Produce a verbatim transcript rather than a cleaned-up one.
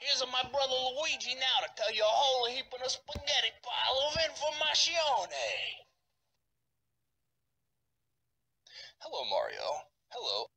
Here's my brother Luigi now to tell you a whole heap of a spaghetti pile of information. Hello, Mario. Hello,